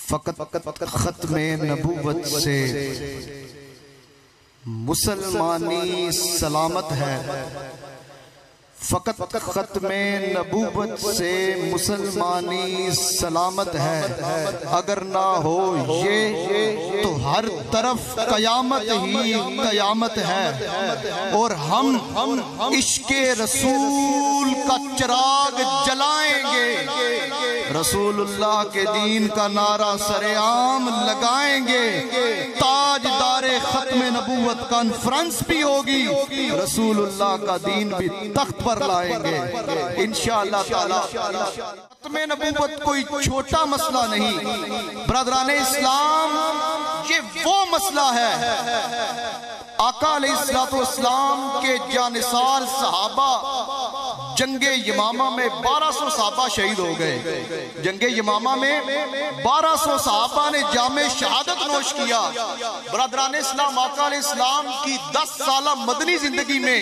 فقط ختم نبوت سے مسلمانی سلامت ہے، فقط ختم نبوت سے مسلمانی سلامت ہے، اگر نہ ہو یہ تو ہر طرف قیامت ہی قیامت ہے، اور ہم عشق رسول کا چراغ جلائیں گے، رسول اللہ کے دین کا نعرہ سرعام لگائیں گے، تاجدار ختم نبوت کانفرنس بھی ہوگی، رسول اللہ کا دین بھی تخت پر لائیں گے انشاءاللہ تعالی۔ ختم نبوت کوئی چھوٹا مسئلہ نہیں برادران اسلام، یہ وہ مسئلہ ہے۔ آقا علیہ السلام کے جانثار صحابہ جنگ یمامہ میں 1200 صحابہ شہید ہو گئے، جنگ یمامہ میں 1200 صحابہ نے جام شہادت نوش کیا۔ برادران اسلام، آقا علیہ السلام کی 10 سالہ مدنی زندگی میں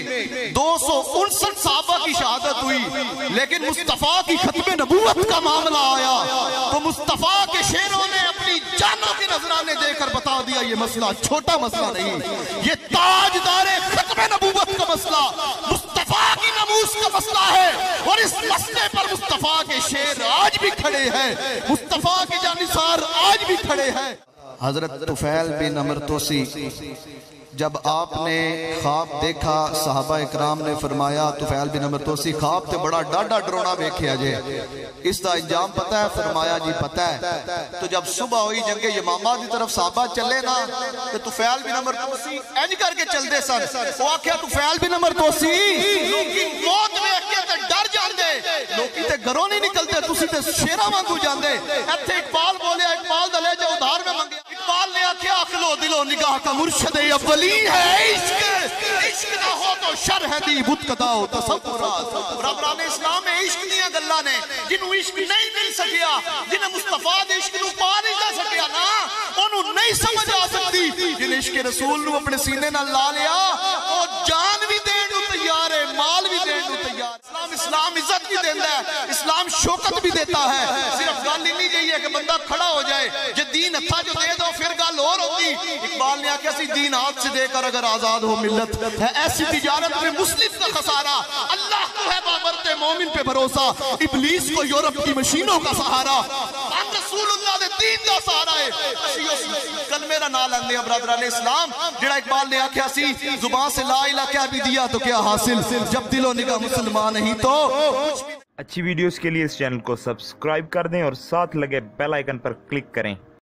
259 صحابہ کی شہادت ہوئی، لیکن مصطفیٰ کی ختم نبوت کا معاملہ آیا تو مصطفیٰ کے شیروں نے اپنی جانوں کے نذرانے دے کر بتا دیا یہ مسئلہ چھوٹا مسئلہ نہیں، یہ تاجدار ختم نبوت کا مسئلہ، مصطفیٰ کی ناموس کا مسئلہ ہے، اور اس مسئلے پر مصطفیٰ کے شیر آج بھی کھڑے ہیں، مصطفیٰ کے جانثار آج بھی کھڑے ہیں۔ حضرت طفیل بن عمر توسی، جب آپ نے خواب دیکھا صحابہ اکرام نے فرمایا طفیل بن عمر توسی خواب تے بڑا ڈاڈا ڈرونا بیکھیا جے، اس دا انجام پتہ ہے؟ فرمایا جی پتہ ہے۔ تو جب صبح ہوئی جنگ یمامہ دی طرف صحابہ چلے نا تو طفیل بن عمر توسی اینج کر کے چل دے سن، وہ آکھیا طفیل بن عمر توسی لوکی موت ویکھ کے تے ڈر جاندے، لوکی تے گھروں نہیں نکلتے، تسی تے شیراں وانگو جاندے۔ ایتھے اقبال بولیا، اقبال دا لہجہ ادھار میں منگیا، اقبال نے آکھیا عقل و دل و نگاہ کا مرشد اولی ہے عشق، عشق نہ ہو تو شر ہے دی بت قضا و تصورات۔ برادران اسلام میں عشق دیاں گلاں نے جنہوں عشق نہیں مل سکیا، جنہیں مصطفیٰ دے عشق نو پا نہیں جا سکیا نا، انہوں نہیں سمجھ آ سکتی، جن عشق رسول نو اپنے سینے نہ لا لیا وہ جان بھی دین نو تیار ہے، مال بھی دین نو تیار۔ اسلام عزت بھی دیتا ہے، اسلام شوکت بھی دیتا ہے، صرف گل نہیں چاہیے کہ بندہ کھڑا ہو جائے، جے دین ہتھا جو دے دو پھر گل اور ہوتی۔ اقبال نے آکھیا سی دین ہاتھ سے دے کر اگر آزاد ہو ملت ہے ایسی تجارت میں مسلم کا خسارہ، اللہ کو ہے بامرد مومن پہ بھروسہ، ابلیس کو یورپ کی مشینوں کا سہارا، ہم رسول اللہ دے دین دا سہارا ہے۔ کل میرا نام لندے برادران اسلام، جڑا اقبال نے آکھیا سی زبان سے لا الہ کیا بھی دیا تو کیا حاصل، جب دل و نگاہ مسلمان نہیں تو۔ اچھی ویڈیوز کے لیے اس چینل کو سبسکرائب کر دیں اور ساتھ لگے بیل آئیکن پر کلک کریں۔